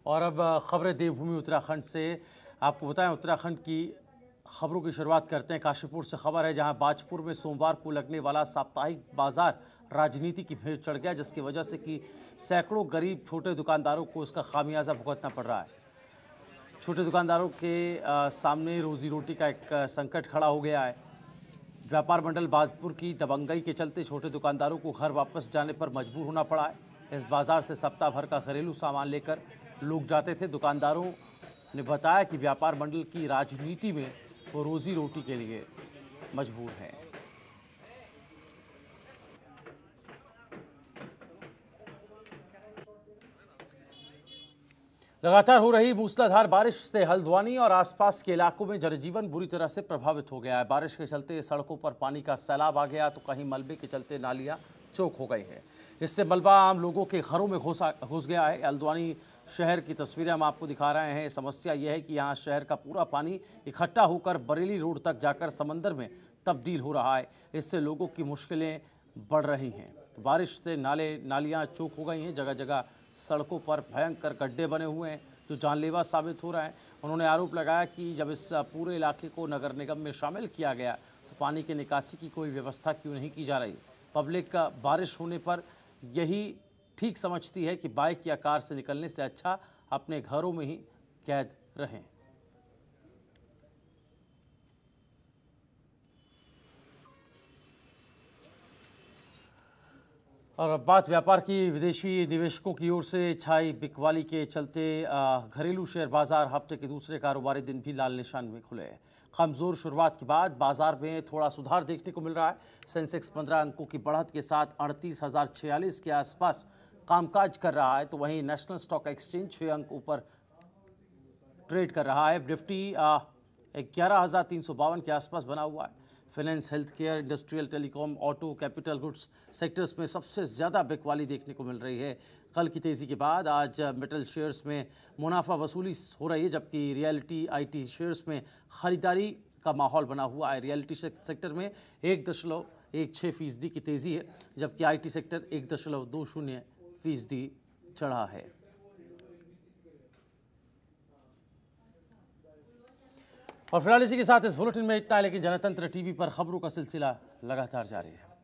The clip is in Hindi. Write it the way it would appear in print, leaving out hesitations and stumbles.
और अब खबरें देवभूमि उत्तराखंड से। आपको बताएं, उत्तराखंड की खबरों की शुरुआत करते हैं काशीपुर से। खबर है जहां बाजपुर में सोमवार को लगने वाला साप्ताहिक बाजार राजनीति की भेंट चढ़ गया, जिसकी वजह से कि सैकड़ों गरीब छोटे दुकानदारों को इसका खामियाजा भुगतना पड़ रहा है। छोटे दुकानदारों के सामने रोजी रोटी का एक संकट खड़ा हो गया है। व्यापार मंडल बाजपुर की दबंगई के चलते छोटे दुकानदारों को घर वापस जाने पर मजबूर होना पड़ा है। इस बाजार से सप्ताह भर का घरेलू सामान लेकर लोग जाते थे। दुकानदारों ने बताया कि व्यापार मंडल की राजनीति में वो रोजी रोटी के लिए मजबूर हैं। लगातार हो रही मूसलाधार बारिश से हल्द्वानी और आसपास के इलाकों में जनजीवन बुरी तरह से प्रभावित हो गया है। बारिश के चलते सड़कों पर पानी का सैलाब आ गया, तो कहीं मलबे के चलते नालियां चौक हो गई है। इससे मलबा आम लोगों के घरों में घुस गया है। हल्द्वानी शहर की तस्वीरें हम आपको दिखा रहे हैं। समस्या यह है कि यहाँ शहर का पूरा पानी इकट्ठा होकर बरेली रोड तक जाकर समंदर में तब्दील हो रहा है। इससे लोगों की मुश्किलें बढ़ रही हैं। तो बारिश से नालियाँ चौक हो गई हैं। जगह जगह सड़कों पर भयंकर गड्ढे बने हुए हैं, जो जानलेवा साबित हो रहा है। उन्होंने आरोप लगाया कि जब इस पूरे इलाके को नगर निगम में शामिल किया गया तो पानी के निकासी की कोई व्यवस्था क्यों नहीं की जा रही। पब्लिक का बारिश होने पर यही ठीक समझती है कि बाइक या कार से निकलने से अच्छा अपने घरों में ही कैद रहें। और अब बात व्यापार की। विदेशी निवेशकों की ओर से छाई बिकवाली के चलते घरेलू शेयर बाजार हफ्ते के दूसरे कारोबारी दिन भी लाल निशान में खुले। कमजोर शुरुआत के बाद बाजार में थोड़ा सुधार देखने को मिल रहा है। सेंसेक्स 15 अंकों की बढ़त के साथ 38,046 के आसपास कामकाज कर रहा है, तो वहीं नेशनल स्टॉक एक्सचेंज 6 अंक ऊपर ट्रेड कर रहा है। निफ्टी 11,352 के आसपास बना हुआ है। Finance, health care, industrial, telecom, auto, capital goods sectors में सबसे ज़्यादा बिकवाली देखने को मिल रही है। कल की तेज़ी के बाद आज मेटल शेयर्स में मुनाफा वसूली हो रही है, जबकि रियलिटी आईटी शेयर्स में ख़रीदारी का माहौल बना हुआ है। रियलिटी सेक्टर में 1.16% की तेज़ी है, जबकि आईटी सेक्टर 1.20% चढ़ा है। और फिलहाल इसी के साथ इस बुलेटिन में इतना है, लेकिन जनतंत्र टीवी पर खबरों का सिलसिला लगातार जारी है।